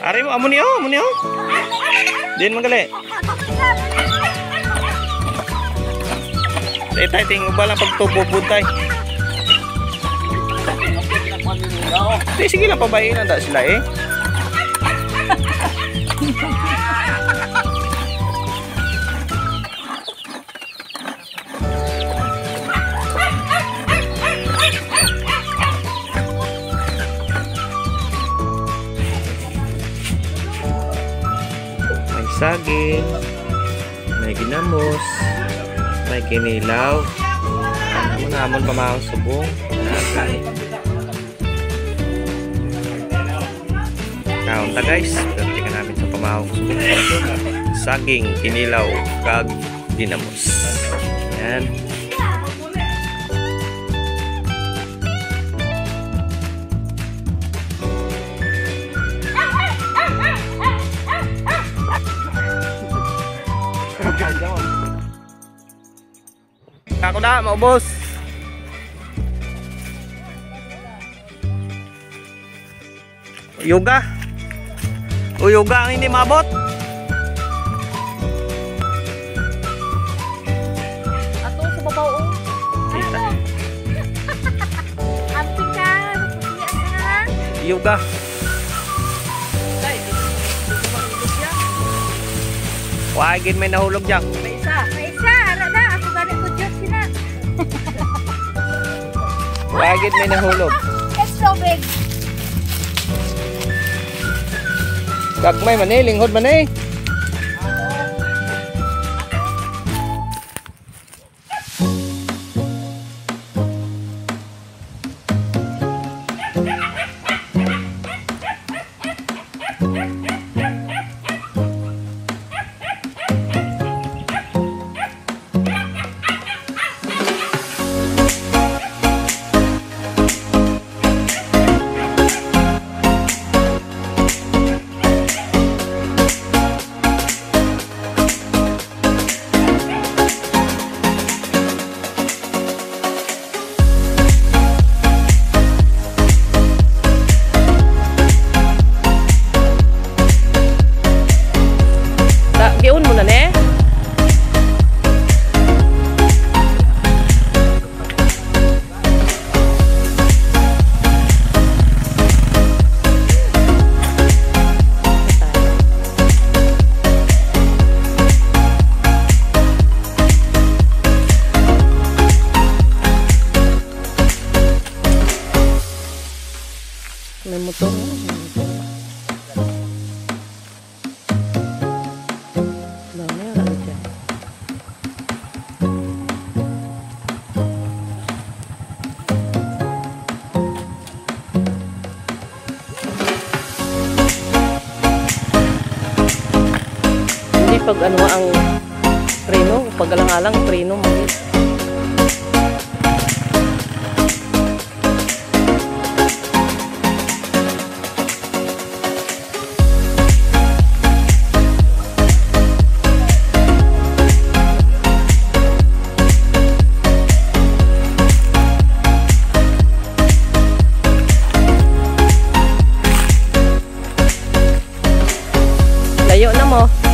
Ari mo, amo niyo. Din magali. Tay ting ubal ang pagtubod tay. Sige lang pabayin na sila eh. May saging, may ginamos, may kinilaw. Namon pamahang subong. Kaunta guys, tingnan namin sa pamahang subong. Saging, kinilaw, kag ginamos. Yan. Ako na, maubos. Yoga. O yoga ang hindi mabot. Ato sa babaw. Kita. Amping ka. Yoga. Wagin may nahulog dyan. May isa. Ara na. Ako ganit ko dyan sila. Wagin may nahulog. It's so big. Gagmay man eh, linghod man eh. Giun mo na ne. May motor. Pag ano ang preno, pag alang-alang preno mo. Layo na mo.